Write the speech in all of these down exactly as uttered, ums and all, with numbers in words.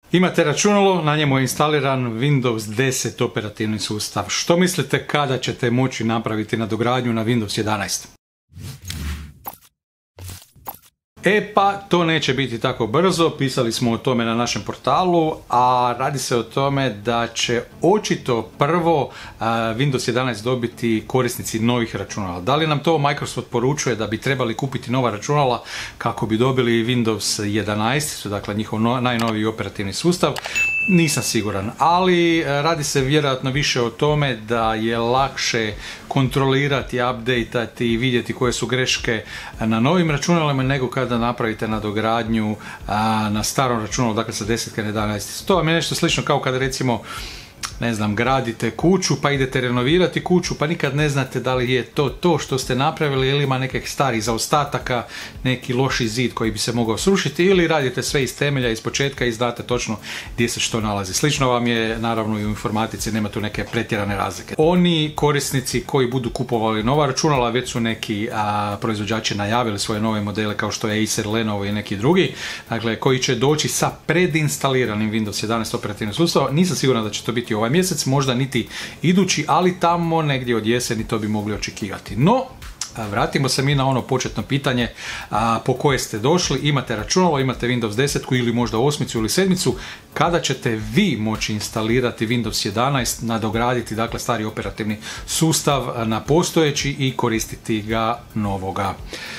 Imate računalo, na njemu je instaliran Windows deset operativni sustav. Što mislite kada ćete moći napraviti nadogradnju na Windows jedanaest? E pa, to neće biti tako brzo, pisali smo o tome na našem portalu, a radi se o tome da će očito prvo uh, Windows jedanaest dobiti korisnici novih računala. Da li nam to Microsoft poručuje da bi trebali kupiti nova računala kako bi dobili Windows jedanaest, dakle njihov no, najnoviji operativni sustav? Nisam siguran, ali radi se vjerojatno više o tome da je lakše kontrolirati, updateati i vidjeti koje su greške na novim računalima nego kada napravite nadogradnju a, na starom računalu, dakle sa deset na jedanaest. To vam je nešto slično kao kada recimo ne znam, gradite kuću pa idete renovirati kuću pa nikad ne znate da li je to to što ste napravili ili ima nekih starih zaostataka, neki loši zid koji bi se mogao srušiti ili radite sve iz temelja, iz početka i znate točno gdje se što nalazi. Slično vam je naravno i u informatici, nema tu neke pretjerane razlike. Oni korisnici koji budu kupovali nova računala, već su neki a, proizvođači najavili svoje nove modele kao što je Acer, Lenovo i neki drugi, dakle koji će doći sa predinstaliranim Windows jedanaest operativnim sustavom. Nisam siguran da će to biti ovaj mjesec, možda niti idući, ali tamo negdje od jeseni to bi mogli očekivati. No, vratimo se mi na ono početno pitanje a, po koje ste došli. Imate računalo, imate Windows deset ili možda osmicu ili sedmicu. Kada ćete vi moći instalirati Windows jedanaest, nadograditi dakle stari operativni sustav na postojeći i koristiti ga novoga?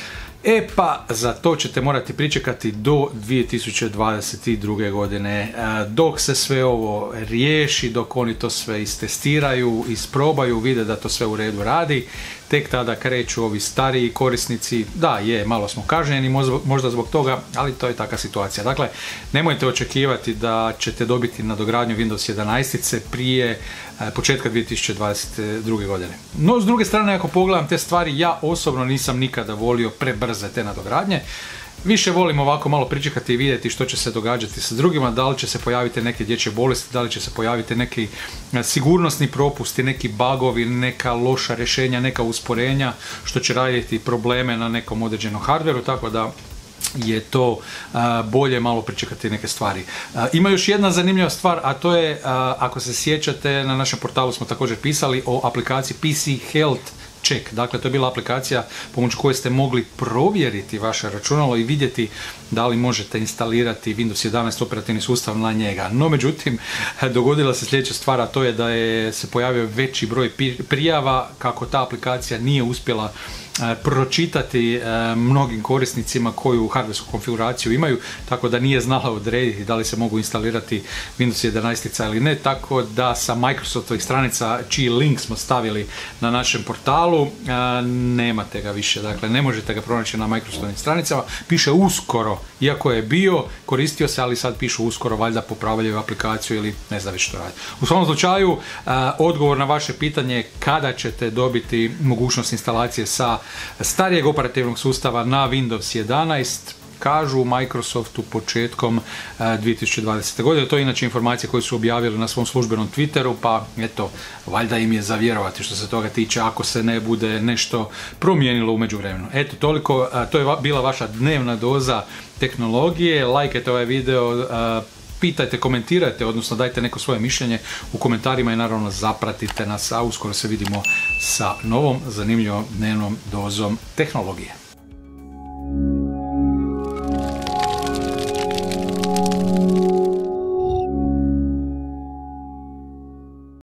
E pa, za to ćete morati pričekati do dvije tisuće dvadeset druge godine. Dok se sve ovo riješi, dok oni to sve istestiraju, isprobaju, vide da to sve u redu radi, tek tada kreću ovi stariji korisnici. Da, je, malo smo kažnjeni možda zbog toga, ali to je takva situacija. Dakle, nemojte očekivati da ćete dobiti nadogradnju Windows jedanaest prije početka dvije tisuće dvadeset druge godine. No, s druge strane, ako pogledam te stvari, ja osobno nisam nikada volio prebrze te nadogradnje. Više volim ovako malo pričekati i vidjeti što će se događati sa drugima, da li će se pojaviti neke dječje bolesti, da li će se pojaviti neki sigurnosni propusti, neki bugovi, neka loša rješenja, neka usporenja, što će raditi probleme na nekom određenom hardveru, tako da je to a, bolje malo pričekati neke stvari. A, ima još jedna zanimljiva stvar, a to je, a, ako se sjećate, na našem portalu smo također pisali o aplikaciji P C Health Check. Dakle, to je bila aplikacija pomoću koje ste mogli provjeriti vaše računalo i vidjeti da li možete instalirati Windows jedanaest operativni sustav na njega. No, međutim, dogodila se sljedeća stvar, a to je da je se pojavio veći broj prijava kako ta aplikacija nije uspjela pročitati mnogim korisnicima koju hardversku konfiguraciju imaju, tako da nije znala odrediti da li se mogu instalirati Windows jedanaest ili ne, tako da sa Microsoftovih stranica, čiji link smo stavili na našem portalu, nemate ga više, dakle ne možete ga pronaći na Microsoftovim stranicama, piše uskoro, iako je bio, koristio se, ali sad pišu uskoro, valjda popravljaju aplikaciju ili ne znam već što radi. U svom slučaju, odgovor na vaše pitanje je kada ćete dobiti mogućnost instalacije sa starijeg operativnog sustava na Windows jedanaest, kažu Microsoftu početkom dvije tisuće dvadesete godine. To je inače informacije koje su objavili na svom službenom Twitteru, pa eto, valjda im je za vjerovati što se toga tiče ako se ne bude nešto promijenilo u međuvremenu. Eto, toliko, to je bila vaša dnevna doza tehnologije. Lajkajte ovaj video, pitajte, komentirajte, odnosno dajte neko svoje mišljenje u komentarima i naravno zapratite nas, a uskoro se vidimo sa novom zanimljivom dnevnom dozom tehnologije.